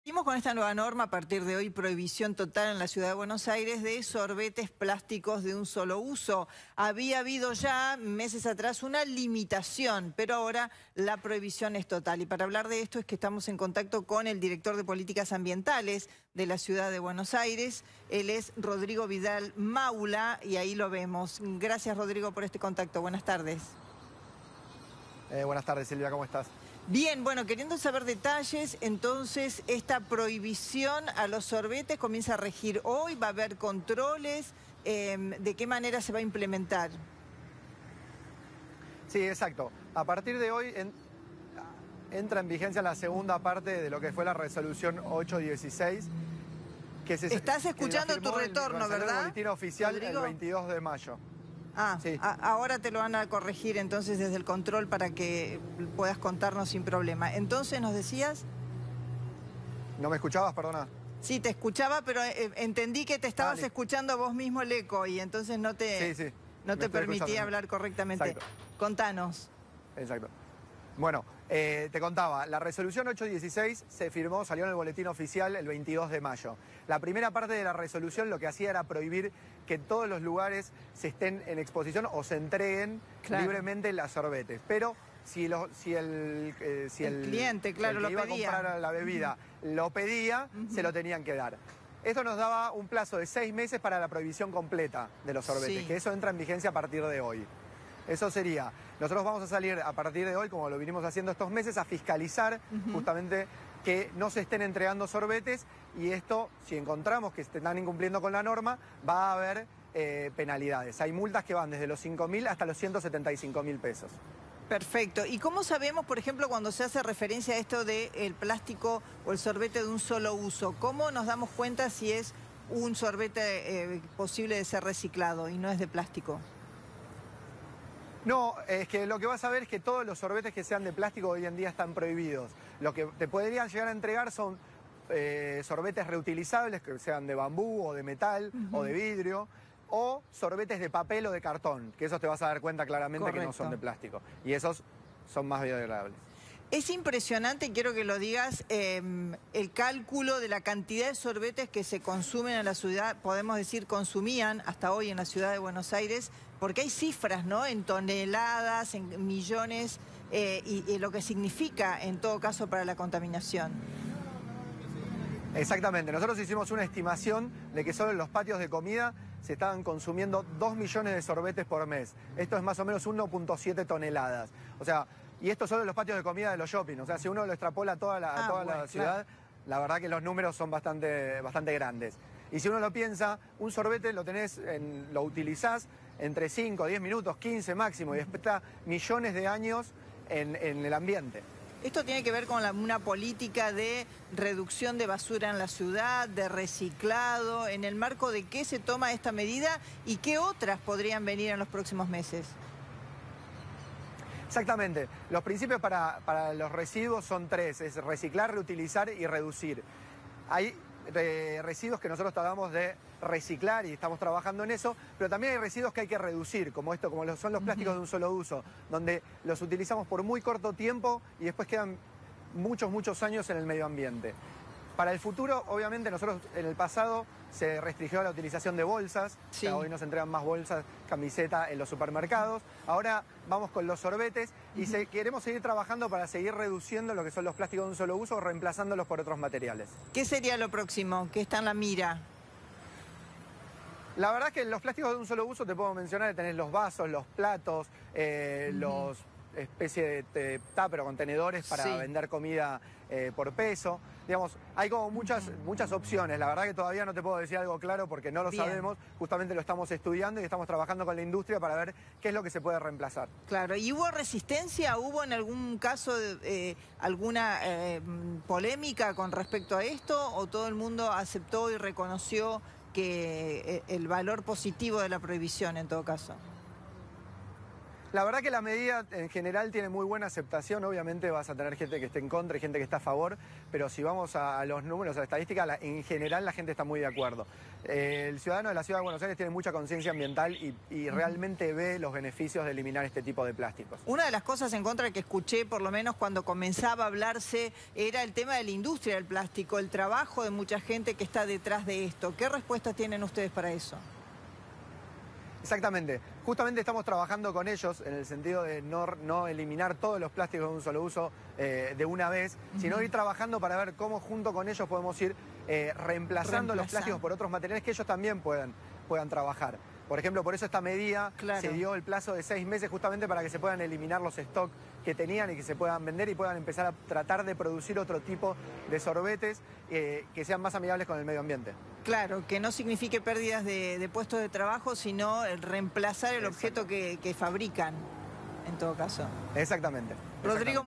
Seguimos con esta nueva norma a partir de hoy, prohibición total en la ciudad de Buenos Aires de sorbetes plásticos de un solo uso. Había habido ya meses atrás una limitación, pero ahora la prohibición es total. Y para hablar de esto es que estamos en contacto con el director de Políticas Ambientales de la ciudad de Buenos Aires. Él es Rodrigo Vidal Maula y ahí lo vemos. Gracias, Rodrigo, por este contacto. Buenas tardes. Buenas tardes, Silvia, ¿cómo estás? Bien, bueno, queriendo saber detalles, entonces esta prohibición a los sorbetes comienza a regir hoy, va a haber controles, ¿de qué manera se va a implementar? Sí, exacto. A partir de hoy entra en vigencia la segunda parte de lo que fue la resolución 816. Estás escuchando tu retorno, ¿verdad? El boletín oficial Rodrigo. el 22 de mayo. Ah, sí. Ahora te lo van a corregir entonces desde el control para que puedas contarnos sin problema. Entonces, ¿nos decías? ¿No me escuchabas, perdona? Sí, te escuchaba, pero entendí que te estabas Dale. escuchando vos mismo el eco y entonces no te permitía hablar correctamente. Exacto. Contanos. Exacto. Bueno, te contaba, la resolución 816 se firmó, salió en el boletín oficial el 22 de mayo. La primera parte de la resolución lo que hacía era prohibir que en todos los lugares se estén en exposición o se entreguen libremente las sorbetes. Pero si el cliente, claro, el que iba a comprar la bebida lo pedía, se lo tenían que dar. Esto nos daba un plazo de 6 meses para la prohibición completa de los sorbetes, que eso entra en vigencia a partir de hoy. Eso sería, nosotros vamos a salir a partir de hoy, como lo vinimos haciendo estos meses, a fiscalizar justamente que no se estén entregando sorbetes y esto, si encontramos que están incumpliendo con la norma, va a haber penalidades. Hay multas que van desde los 5.000 hasta los 175.000 pesos. Perfecto. ¿Y cómo sabemos, por ejemplo, cuando se hace referencia a esto del plástico o el sorbete de un solo uso? ¿Cómo nos damos cuenta si es un sorbete posible de ser reciclado y no es de plástico? No, es que lo que vas a ver es que todos los sorbetes que sean de plástico hoy en día están prohibidos. Lo que te podrían llegar a entregar son sorbetes reutilizables, que sean de bambú o de metal o de vidrio, o sorbetes de papel o de cartón, que esos te vas a dar cuenta claramente que no son de plástico. Y esos son más biodegradables. Es impresionante, quiero que lo digas, el cálculo de la cantidad de sorbetes que se consumen en la ciudad, podemos decir consumían hasta hoy en la ciudad de Buenos Aires, porque hay cifras, ¿no? En toneladas, en millones, y lo que significa en todo caso para la contaminación. Exactamente, nosotros hicimos una estimación de que solo en los patios de comida se estaban consumiendo 2 millones de sorbetes por mes. Esto es más o menos 1.7 toneladas. O sea, y esto solo en los patios de comida de los shopping. O sea, si uno lo extrapola a toda la ciudad, la verdad que los números son bastante grandes. Y si uno lo piensa, un sorbete lo utilizás entre 5, 10 minutos, 15 máximo, y después está millones de años en el ambiente. Esto tiene que ver con una política de reducción de basura en la ciudad, de reciclado. ¿En el marco de qué se toma esta medida y qué otras podrían venir en los próximos meses? Exactamente. Los principios para los residuos son 3. Es reciclar, reutilizar y reducir. Hay residuos que nosotros tratamos de reciclar y estamos trabajando en eso, pero también hay residuos que hay que reducir, como son los plásticos de un solo uso, donde los utilizamos por muy corto tiempo y después quedan muchos años en el medio ambiente. Para el futuro, obviamente, nosotros en el pasado se restringió la utilización de bolsas. O sea, hoy nos entregan más bolsas, camiseta en los supermercados. Ahora vamos con los sorbetes y queremos seguir trabajando para seguir reduciendo lo que son los plásticos de un solo uso, reemplazándolos por otros materiales. ¿Qué sería lo próximo? ¿Qué está en la mira? La verdad es que los plásticos de un solo uso te puedo mencionar que tenés los vasos, los platos, los especie de tupper o contenedores para vender comida por peso. Digamos, hay como muchas opciones. La verdad que todavía no te puedo decir algo claro porque no lo sabemos. Justamente lo estamos estudiando y estamos trabajando con la industria para ver qué es lo que se puede reemplazar. Claro, ¿y hubo resistencia? ¿Hubo en algún caso alguna polémica con respecto a esto? ¿O todo el mundo aceptó y reconoció que el valor positivo de la prohibición en todo caso? La verdad que la medida en general tiene muy buena aceptación. Obviamente vas a tener gente que esté en contra y gente que está a favor, pero si vamos a los números, a la estadística, en general la gente está muy de acuerdo. El ciudadano de la Ciudad de Buenos Aires tiene mucha conciencia ambiental y realmente ve los beneficios de eliminar este tipo de plásticos. Una de las cosas en contra que escuché, por lo menos cuando comenzaba a hablarse, era el tema de la industria del plástico, el trabajo de mucha gente que está detrás de esto. ¿Qué respuestas tienen ustedes para eso? Exactamente. Justamente estamos trabajando con ellos en el sentido de no eliminar todos los plásticos de un solo uso de una vez, sino ir trabajando para ver cómo junto con ellos podemos ir reemplazando los plásticos por otros materiales que ellos también puedan trabajar. Por ejemplo, por eso esta medida se dio el plazo de 6 meses justamente para que se puedan eliminar los stocks que tenían y que se puedan vender y puedan empezar a tratar de producir otro tipo de sorbetes que sean más amigables con el medio ambiente. Claro, que no signifique pérdidas de puestos de trabajo, sino el reemplazar el objeto que fabrican, en todo caso. Exactamente. Rodrigo.